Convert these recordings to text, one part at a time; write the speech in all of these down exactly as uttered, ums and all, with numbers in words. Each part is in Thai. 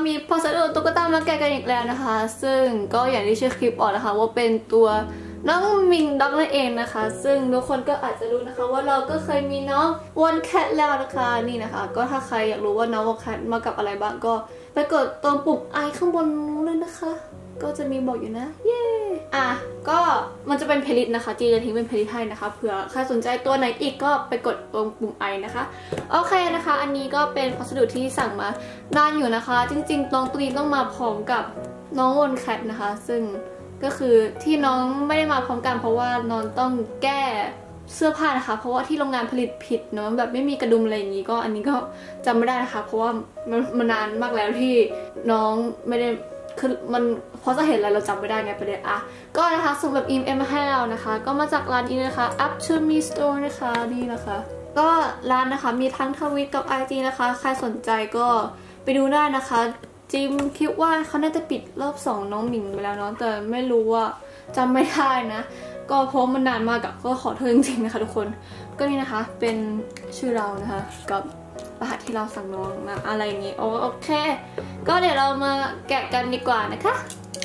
มีพัสดุตุ๊กตามาแกะกันอีกแล้วนะคะซึ่งก็อย่างที่ชื่อคลิปออกนะคะว่าเป็นตัวน้องมิงด็อกนั่นเองนะคะซึ่งทุกคนก็อาจจะรู้นะคะว่าเราก็เคยมีน้องวอนแคทแล้วนะคะนี่นะคะก็ถ้าใครอยากรู้ว่าน้องวอนแคทมากับอะไรบ้างก็ไปกดตรงปุ่มไอข้างบนเลยนะคะก็จะมีบอกอยู่นะเย้อ่ะก็มันจะเป็นเพลย์ลิสต์นะคะจีจะทิ้งเป็นเพลย์ลิสต์ให้นะคะเผื่อใครสนใจตัวไหนอีกก็ไปกดตรงปุ่มไอนะคะโอเคนะคะอันนี้ก็เป็นพัสดุที่สั่งมานานอยู่นะคะจริงๆน้องตัวนี้ต้องมาพร้อมกับน้องวอนแคทนะคะซึ่งก็คือที่น้องไม่ได้มาพร้อมกันเพราะว่าน้องต้องแก้เสื้อผ้านะคะเพราะว่าที่โรงงานผลิตผิดเนาะแบบไม่มีกระดุมอะไรอย่างนี้ก็อันนี้ก็จำไม่ได้นะคะเพราะว่ามันมันนานมากแล้วที่น้องไม่ได้คือมันเพราะจะเห็นอะไรเราจำไม่ได้ไงประเด็นอะก็นะคะส่งแบบอีเมลมาให้เรานะคะก็มาจากร้านนี้นะคะ up to me store นะคะนี่นะคะก็ร้านนะคะมีทั้งทวิตกับ ไอ จี นะคะใครสนใจก็ไปดูได้นะคะจิมคิดว่าเขาน่าจะปิดรอบสองน้องหมิงไปแล้วเนาะแต่ไม่รู้ว่าจำไม่ได้นะก็เพราะมันนานมากอะก็ขอโทษจริงๆนะคะทุกคนก็นี่นะคะเป็นชื่อเรานะคะกับรหัสที่เราสั่งน้องนะอะไรอย่างงี้โอเคก็เดี๋ยวเรามาแกะกันดีกว่านะคะ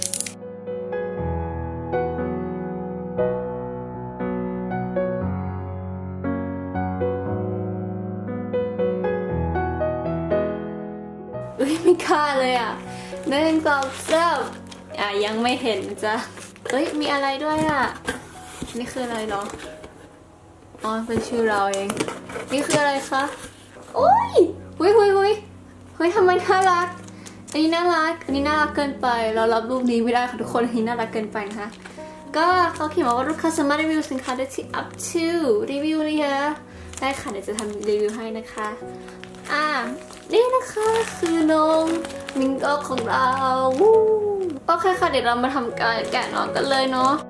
เฮ้ยไม่กล้าเลยอ่ะหนึ่งสองสามอ่ะยังไม่เห็นจ้ะเฮ้ยมีอะไรด้วยอ่ะนี่คืออะไรเนาะอ๋อเป็นชื่อเราเองนี่คืออะไรคะโอ้ยหุยหุยหุยเฮ้ยทำไมน่ารักอันนี้น่ารักอันนี้น่ารักเกินไปเรารับรูปนี้ไม่ได้ค่ะทุกคนอันนี้น่ารักเกินไปนะคะก็เขาเขียนมาว่าลูกค้าสามารถรีวิวสินค้าได้ที่ up to รีวิวเลยค่ะได้ค่ะเดี๋ยวจะทำรีวิวให้นะคะอ่านี่นะคะคือน้องมิงก็ของเราโอเคค่ะเดี๋ยวเรามาทำการแกะน้องกันเลยเนาะ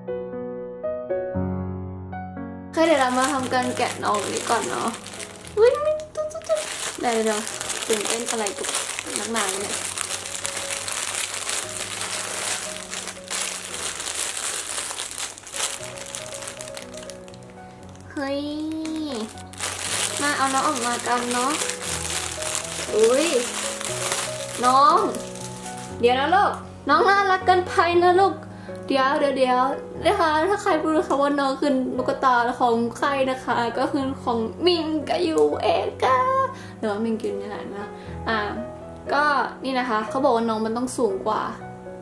โอเคเดี๋ยวเรามาทำการแกะน้องนี้ก่อนเนาะอุ้ยมิตุ๊ดตุ๊ดได้เลยเนาะตื่นเต้นอะไรกับนักหนาเนี่ยเฮ้ยมาเอาน้องออกมากันเนาะอุ้ยน้องเดี๋ยวนะลูกน้องน่ารักเกินไปนะลูกเดี๋ยวเดี๋ยวเดี๋ยวนะคะถ้าใครรู้นะคะว่าน้องคือลูกตาของใครนะคะก็คือของมิงกับยูเองค่ะเดี๋ยวมิงกินนี่แหละนะอ่าก็นี่นะคะเขาบอกว่าน้องมันต้องสูงกว่า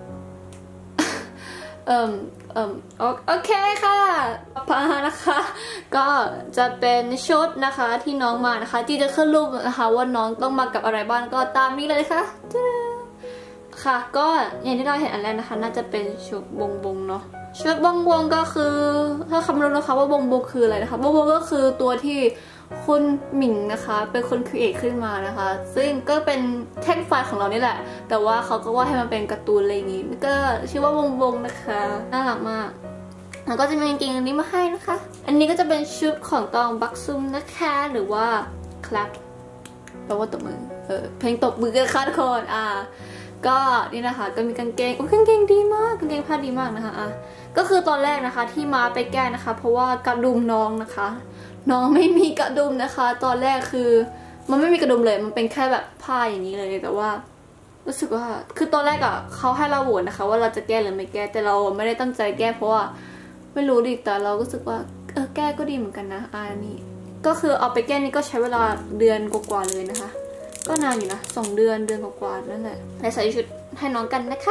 เอ่มเอ่มโอเคค่ะพานะคะก็จะเป็นชุดนะคะที่น้องมานะคะที่จะขึ้นรูปนะคะว่าน้องต้องมากับอะไรบ้างก็ตามนี้เลยค่ะค่ะก็อย่างที่เราเห็นอันแรกนะคะน่าจะเป็นชุดบงบงเนาะชุดบงบงก็คือถ้าคำรู้นะคะว่าบงบงคืออะไรนะคะบงบงก็คือตัวที่คุณหมิงนะคะเป็นคนครีเอทขึ้นมานะคะซึ่งก็เป็นแท่งไฟของเรานี่แหละแต่ว่าเขาก็ว่าให้มันเป็นการ์ตูนอะไรอย่างงี้ก็ชื่อว่าบงบงนะคะน่ารักมากแล้วก็จะมีกางเกงอันนี้มาให้นะคะอันนี้ก็จะเป็นชุดของตองบักซุมนะคะหรือว่าคลับแปลว่าตบมือเออเพลงตบมือกันค่ะทุกคนอ่าก็นี่นะคะก็มีกางเกงโอ้กางเกงดีมากกางเกงผ้าดีมากนะคะอ่ะก็คือตอนแรกนะคะที่มาไปแก้นะคะเพราะว่ากระดุมน้องนะคะน้องไม่มีกระดุมนะคะตอนแรกคือมันไม่มีกระดุมเลยมันเป็นแค่แบบผ้าอย่างนี้เลยแต่ว่ารู้สึกว่าคือตอนแรกอ่ะเขาให้เราโหวตนะคะว่าเราจะแก้หรือไม่แก้แต่เราไม่ได้ตั้งใจแก้เพราะว่าไม่รู้ดิแต่เราก็รู้สึกว่าเออแก้ก็ดีเหมือนกันนะอ่านี่ก็คือเอาไปแก้นี่ก็ใช้เวลาเดือนกว่าๆเลยนะคะก็นานอยู่นะสองเดือนเดือนกว่าๆนั่นแหละไปใส่ชุดให้น้องกันนะคะ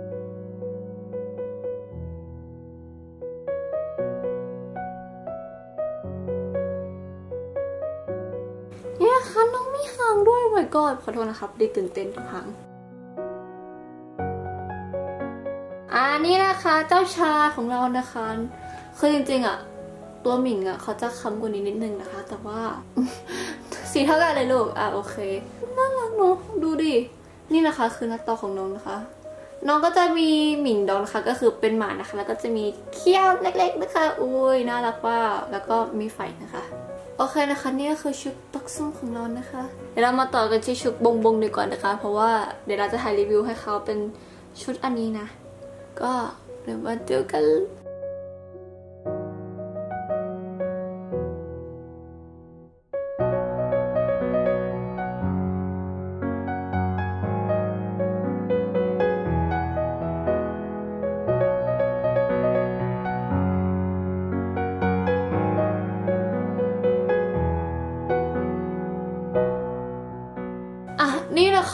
เนี่ยค่ะน้องมีหางด้วยโอ้ยก็ขอโทษนะครับได้ตื่นเต้นทุกครั้งอ่านี่นะคะเจ้าชายของเรานะคะคือจริงๆอ่ะตัวหมิงอ่ะเขาจะค้ำกว่านี้นิดนึงนะคะแต่ว่าสีเท่ากันเลยลูกอ่ะโอเคน่ารักเนาะดูดินี่นะคะคือหน้าตาของน้องนะคะน้องก็จะมีหมิงดองนะคะก็คือเป็นหมานะคะแล้วก็จะมีเขี้ยวเล็กๆนะคะอุ้ยน่ารักมากแล้วก็มีไฟนะคะโอเคนะคะนี่ก็คือชุดปักซุ่มของเรานะคะเดี๋ยวเรามาต่อกันที่ชุดบงบงดีกว่านะคะเพราะว่าเดี๋ยวเราจะถ่ายรีวิวให้เขาเป็นชุดอันนี้นะก็เดี๋ยวมาดูกัน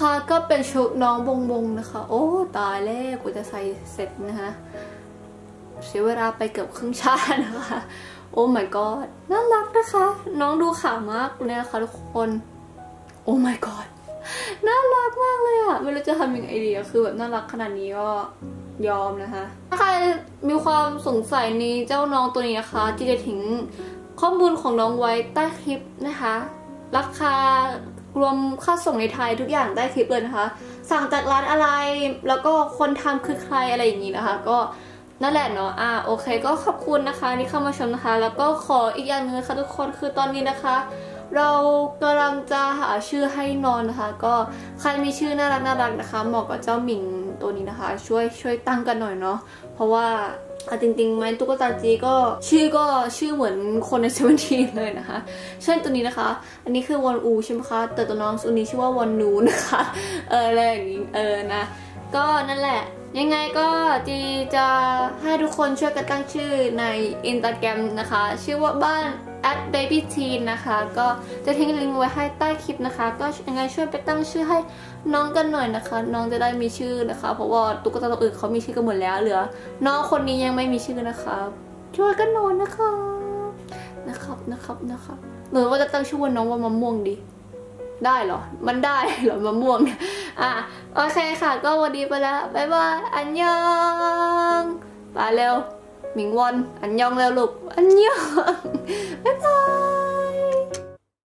นะคะก็เป็นชุดน้องบงบงนะคะโอ้ตายแล้วกูจะใส่เสร็จนะคะเสียเวลาไปเกือบครึ่งชาตินะคะโอ้ my god น่ารักนะคะน้องดูขาวมากเลยนะคะทุกคนโอ้ my god น่ารักมากเลยอะไม่รู้จะทำยังไงดีอะคือแบบน่ารักขนาดนี้ก็ยอมนะคะถ้าใครมีความสงสัยในเจ้าน้องตัวนี้นะคะที่จะทิ้งข้อมูลของน้องไว้ใต้คลิปนะคะราคารวมค่าส่งในไทยทุกอย่างใต้คลิปเลยนะคะสั่งจากร้านอะไรแล้วก็คนทำคือใครอะไรอย่างนี้นะคะก็นั่นแหละเนาะอ่าโอเคก็ขอบคุณนะคะที่เข้ามาชมนะคะแล้วก็ขออีกอย่างนึงนะคะทุกคนคือตอนนี้นะคะเรากำลังจะหาชื่อให้นอนนะคะก็ใครมีชื่อน่ารักน่ารักนะคะเหมาะกับเจ้าหมิงตัวนี้นะคะช่วยช่วยตั้งกันหน่อยเนาะเพราะว่าจริงๆไหมตุ๊กตาจีก็ชื่อก็ชื่อเหมือนคนในเซเว่นทีเลยนะคะเช่นตัวนี้นะคะอันนี้คือวอนอูใช่ไหมคะแต่ตัวน้องตัวนี้ชื่อว่าวอนนูนะคะเอออะไรอย่างนี้เออนะก็นั่นแหละยังไงก็จีจะให้ทุกคนช่วยกันตั้งชื่อใน อินสตาแกรม นะคะชื่อว่าบ้าน แอท เบบี้ทีน นะคะก็จะทิ้งลิงก์ไว้ให้ใต้คลิปนะคะก็ยังไงช่วยไปตั้งชื่อให้น้องกันหน่อยนะคะน้องจะได้มีชื่อนะคะเพราะว่าตุ๊กตาตัวอื่นเขามีชื่อกันหมดแล้วเหลือน้องคนนี้ยังไม่มีชื่อนะคะช่วยกันหน่อยนะคะนะครับนะครับนะครับหรือว่าจะตั้งชื่อว่าน้องว่ามะม่วงดีได้เหรอมันได้เหรอมะม่วงเนี่ยอ่ะโอเคค่ะก็วันนี้ไปแล้วบ๊ายบายอันยองไปเร็วหมิงวอนอันยองแล้วลูกอันยอง